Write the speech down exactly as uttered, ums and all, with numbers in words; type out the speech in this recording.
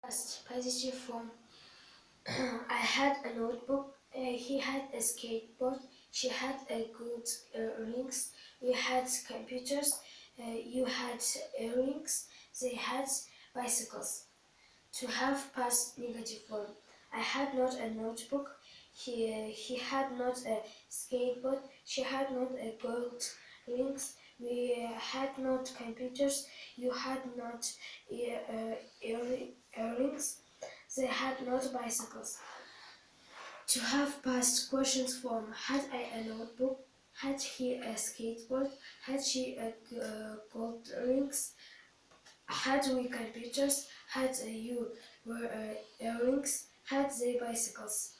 Past positive form. I had a notebook. Uh, he had a skateboard. She had a good uh, rings. We had computers. Uh, you had earrings. They had bicycles. To have past negative form. I had not a notebook. He, he had not a skateboard. She had not a gold rings. We had not computers. You had not ear, uh, ear, earrings. They had not bicycles. To have past questions form. Had I a notebook? Had he a skateboard? Had she a uh, gold rings? Had we computers? Had uh, you were uh, earrings? Had they bicycles?